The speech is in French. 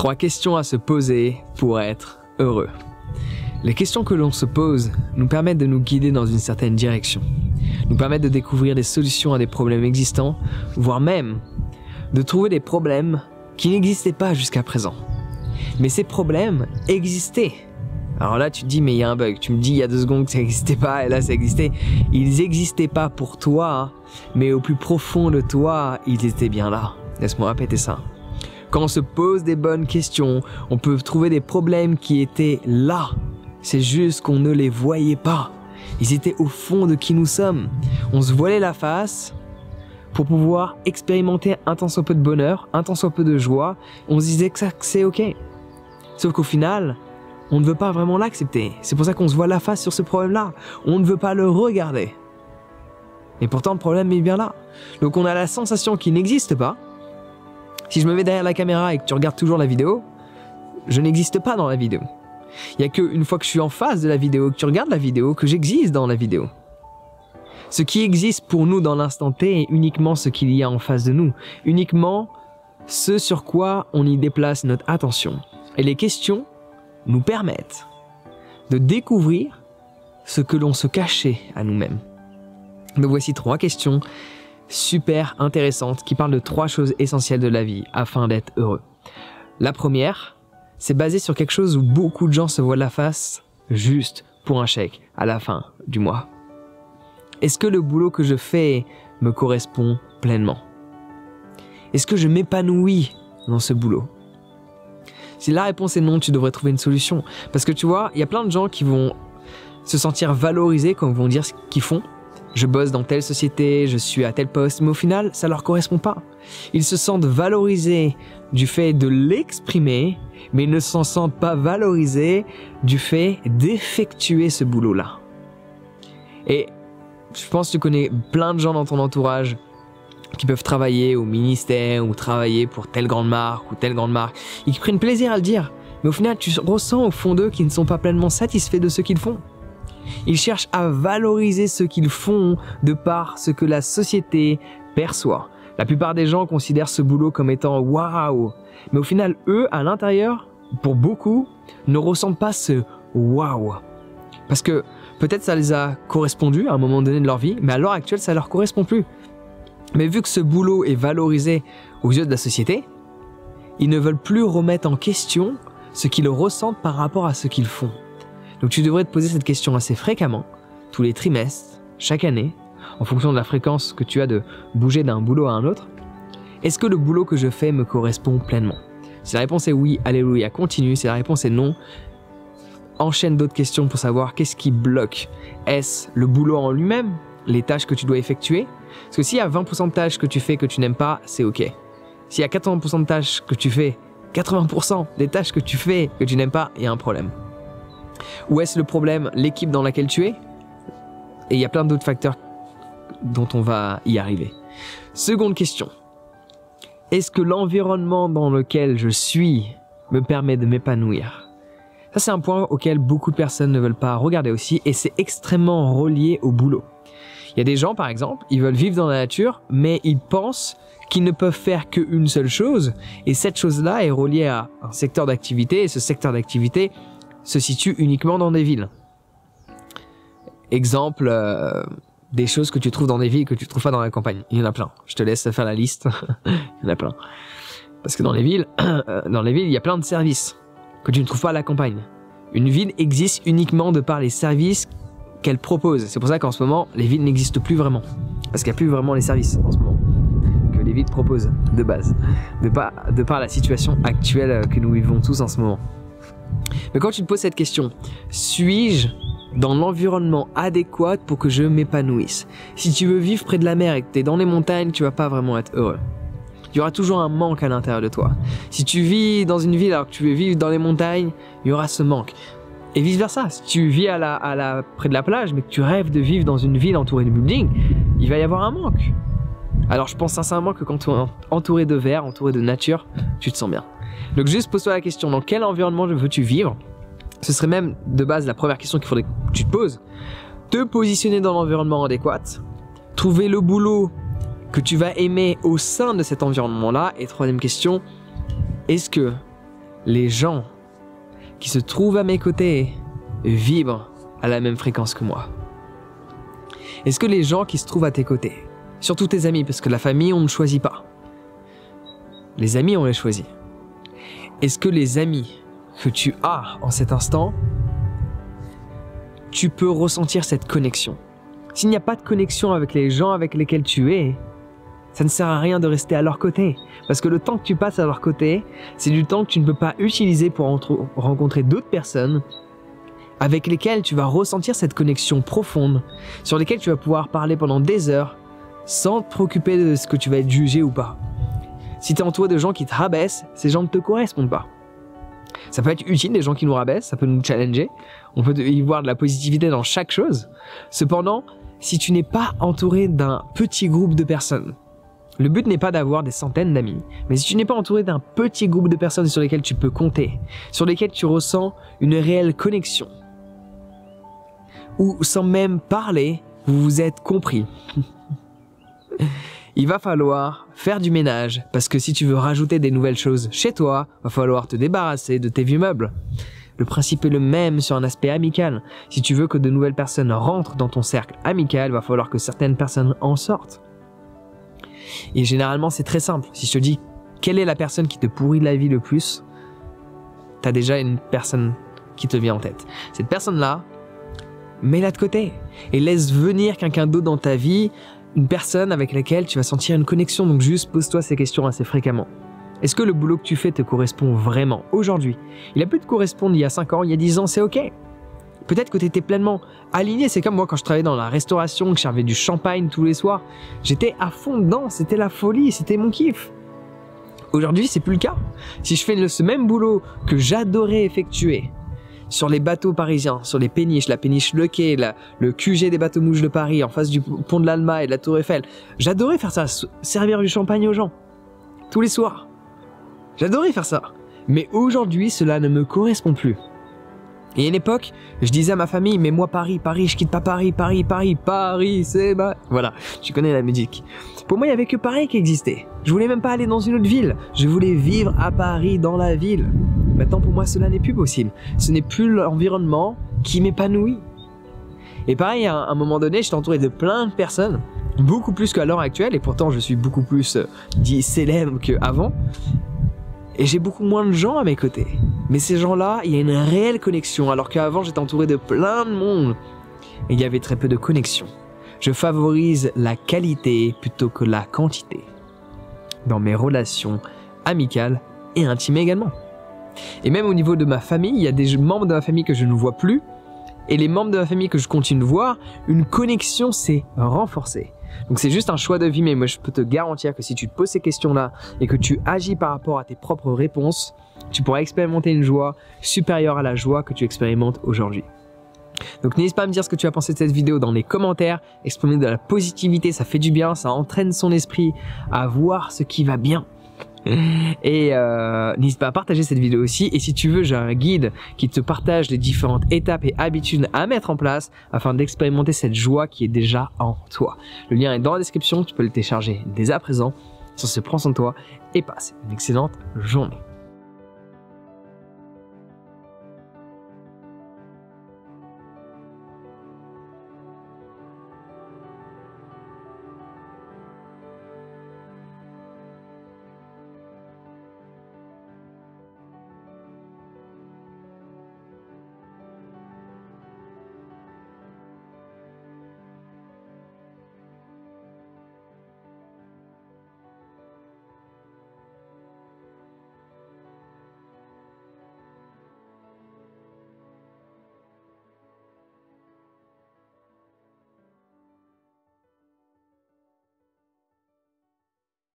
3 questions à se poser pour être heureux. Les questions que l'on se pose nous permettent de nous guider dans une certaine direction, nous permettent de découvrir des solutions à des problèmes existants, voire même de trouver des problèmes qui n'existaient pas jusqu'à présent. Mais ces problèmes existaient. Alors là, tu te dis, mais il y a un bug. Tu me dis il y a 2 secondes que ça n'existait pas, et là, ça existait. Ils n'existaient pas pour toi, mais au plus profond de toi, ils étaient bien là. Laisse-moi répéter ça. Quand on se pose des bonnes questions, on peut trouver des problèmes qui étaient là. C'est juste qu'on ne les voyait pas. Ils étaient au fond de qui nous sommes. On se voilait la face pour pouvoir expérimenter un tant soit peu de bonheur, un tant soit peu de joie. On se disait que c'est ok. Sauf qu'au final, on ne veut pas vraiment l'accepter. C'est pour ça qu'on se voit la face sur ce problème-là. On ne veut pas le regarder. Et pourtant, le problème est bien là. Donc on a la sensation qu'il n'existe pas. Si je me mets derrière la caméra et que tu regardes toujours la vidéo, je n'existe pas dans la vidéo. Il n'y a qu'une fois que je suis en face de la vidéo, que tu regardes la vidéo, que j'existe dans la vidéo. Ce qui existe pour nous dans l'instant T est uniquement ce qu'il y a en face de nous. Uniquement ce sur quoi on y déplace notre attention. Et les questions nous permettent de découvrir ce que l'on se cachait à nous-mêmes. Donc voici 3 questions super intéressantes qui parlent de 3 choses essentielles de la vie afin d'être heureux. La première, c'est basé sur quelque chose où beaucoup de gens se voient la face juste pour un chèque à la fin du mois. Est-ce que le boulot que je fais me correspond pleinement? Est-ce que je m'épanouis dans ce boulot? Si la réponse est non, tu devrais trouver une solution. Parce que tu vois, il y a plein de gens qui vont se sentir valorisés quand ils vont dire ce qu'ils font. Je bosse dans telle société, je suis à tel poste, mais au final, ça leur correspond pas. Ils se sentent valorisés du fait de l'exprimer, mais ils ne s'en sentent pas valorisés du fait d'effectuer ce boulot-là. Et je pense que tu connais plein de gens dans ton entourage qui peuvent travailler au ministère ou travailler pour telle grande marque ou telle grande marque et qui prennent plaisir à le dire. Mais au final, tu ressens au fond d'eux qu'ils ne sont pas pleinement satisfaits de ce qu'ils font. Ils cherchent à valoriser ce qu'ils font de par ce que la société perçoit. La plupart des gens considèrent ce boulot comme étant waouh. Mais au final, eux, à l'intérieur, pour beaucoup, ne ressentent pas ce waouh. Parce que peut-être ça les a correspondu à un moment donné de leur vie, mais à l'heure actuelle, ça leur correspond plus. Mais vu que ce boulot est valorisé aux yeux de la société, ils ne veulent plus remettre en question ce qu'ils ressentent par rapport à ce qu'ils font. Donc tu devrais te poser cette question assez fréquemment, tous les trimestres, chaque année, en fonction de la fréquence que tu as de bouger d'un boulot à un autre. Est-ce que le boulot que je fais me correspond pleinement? Si la réponse est oui, alléluia, continue. Si la réponse est non, enchaîne d'autres questions pour savoir qu'est-ce qui bloque. Est-ce le boulot en lui-même, les tâches que tu dois effectuer? Parce que s'il y a 20% de tâches que tu fais que tu n'aimes pas, c'est ok. S'il y a 80% de tâches que tu fais, 80% des tâches que tu fais que tu n'aimes pas, il y a un problème. Ou est-ce le problème l'équipe dans laquelle tu es? Et il y a plein d'autres facteurs dont on va y arriver. Seconde question. Est-ce que l'environnement dans lequel je suis me permet de m'épanouir? Ça, c'est un point auquel beaucoup de personnes ne veulent pas regarder aussi et c'est extrêmement relié au boulot. Il y a des gens, par exemple, ils veulent vivre dans la nature, mais ils pensent qu'ils ne peuvent faire qu'une seule chose et cette chose-là est reliée à un secteur d'activité et ce secteur d'activité se situe uniquement dans des villes. Exemple, des choses que tu trouves dans des villes que tu ne trouves pas dans la campagne. Il y en a plein. Je te laisse faire la liste. Il y en a plein. Parce que dans les villes, il y a plein de services que tu ne trouves pas à la campagne. Une ville existe uniquement de par les services qu'elle propose. C'est pour ça qu'en ce moment, les villes n'existent plus vraiment. Parce qu'il n'y a plus vraiment les services en ce moment que les villes proposent de base. De par la situation actuelle que nous vivons tous en ce moment. Mais quand tu te poses cette question, suis-je dans l'environnement adéquat pour que je m'épanouisse? Si tu veux vivre près de la mer et que tu es dans les montagnes, tu vas pas vraiment être heureux. Il y aura toujours un manque à l'intérieur de toi. Si tu vis dans une ville alors que tu veux vivre dans les montagnes, il y aura ce manque. Et vice versa, si tu vis près de la plage mais que tu rêves de vivre dans une ville entourée de buildings, il va y avoir un manque. Alors je pense sincèrement que quand tu es entouré de verre, entouré de nature, tu te sens bien. Donc juste pose-toi la question, dans quel environnement veux-tu vivre? Ce serait même de base la première question qu'il faudrait que tu te poses. Te positionner dans l'environnement adéquat, trouver le boulot que tu vas aimer au sein de cet environnement-là. Et troisième question, est-ce que les gens qui se trouvent à mes côtés vibrent à la même fréquence que moi? Est-ce que les gens qui se trouvent à tes côtés, surtout tes amis, parce que la famille, on ne choisit pas. Les amis, on les choisit. Est-ce que les amis que tu as en cet instant, tu peux ressentir cette connexion? S'il n'y a pas de connexion avec les gens avec lesquels tu es, ça ne sert à rien de rester à leur côté. Parce que le temps que tu passes à leur côté, c'est du temps que tu ne peux pas utiliser pour rencontrer d'autres personnes avec lesquelles tu vas ressentir cette connexion profonde, sur lesquelles tu vas pouvoir parler pendant des heures sans te préoccuper de ce que tu vas être jugé ou pas. Si tu es entouré de gens qui te rabaissent, ces gens ne te correspondent pas. Ça peut être utile, des gens qui nous rabaissent, ça peut nous challenger, on peut y voir de la positivité dans chaque chose. Cependant, si tu n'es pas entouré d'un petit groupe de personnes, le but n'est pas d'avoir des centaines d'amis, mais si tu n'es pas entouré d'un petit groupe de personnes sur lesquelles tu peux compter, sur lesquelles tu ressens une réelle connexion, ou sans même parler, vous vous êtes compris. Il va falloir faire du ménage, parce que si tu veux rajouter des nouvelles choses chez toi, il va falloir te débarrasser de tes vieux meubles. Le principe est le même sur un aspect amical. Si tu veux que de nouvelles personnes rentrent dans ton cercle amical, il va falloir que certaines personnes en sortent. Et généralement, c'est très simple. Si je te dis quelle est la personne qui te pourrit la vie le plus, tu as déjà une personne qui te vient en tête. Cette personne-là, mets-la de côté et laisse venir quelqu'un d'autre dans ta vie, une personne avec laquelle tu vas sentir une connexion. Donc juste pose-toi ces questions assez fréquemment. Est-ce que le boulot que tu fais te correspond vraiment aujourd'hui? Il a pu te correspondre il y a 5 ans, il y a 10 ans, c'est ok. Peut-être que tu étais pleinement aligné. C'est comme moi quand je travaillais dans la restauration, que je servais du champagne tous les soirs. J'étais à fond dedans, c'était la folie, c'était mon kiff. Aujourd'hui, c'est plus le cas. Si je fais ce même boulot que j'adorais effectuer sur les bateaux parisiens, sur les péniches, la péniche Le Quai, le QG des bateaux mouches de Paris, en face du pont de l'Alma et de la Tour Eiffel, j'adorais faire ça, servir du champagne aux gens, tous les soirs. J'adorais faire ça. Mais aujourd'hui, cela ne me correspond plus. Et à une époque, je disais à ma famille, mais moi Paris, je quitte pas Paris, c'est ma... Voilà, tu connais la musique. Pour moi, il n'y avait que Paris qui existait. Je voulais même pas aller dans une autre ville. Je voulais vivre à Paris, dans la ville. Maintenant, pour moi, cela n'est plus possible. Ce n'est plus l'environnement qui m'épanouit. Et pareil, à un moment donné, j'étais entouré de plein de personnes, beaucoup plus qu'à l'heure actuelle, et pourtant je suis beaucoup plus dit célèbre qu'avant. Et j'ai beaucoup moins de gens à mes côtés. Mais ces gens-là, il y a une réelle connexion, alors qu'avant j'étais entouré de plein de monde. Et il y avait très peu de connexion. Je favorise la qualité plutôt que la quantité. Dans mes relations amicales et intimes également. Et même au niveau de ma famille, il y a des membres de ma famille que je ne vois plus. Et les membres de ma famille que je continue de voir, une connexion s'est renforcée. Donc c'est juste un choix de vie, mais moi je peux te garantir que si tu te poses ces questions-là et que tu agis par rapport à tes propres réponses, tu pourras expérimenter une joie supérieure à la joie que tu expérimentes aujourd'hui. Donc n'hésite pas à me dire ce que tu as pensé de cette vidéo dans les commentaires, exprimer de la positivité, ça fait du bien, ça entraîne son esprit à voir ce qui va bien. Et n'hésite pas à partager cette vidéo aussi, et si tu veux, j'ai un guide qui te partage les différentes étapes et habitudes à mettre en place afin d'expérimenter cette joie qui est déjà en toi. Le lien est dans la description, tu peux le télécharger dès à présent. Sur ce, prends soin de toi et passe une excellente journée.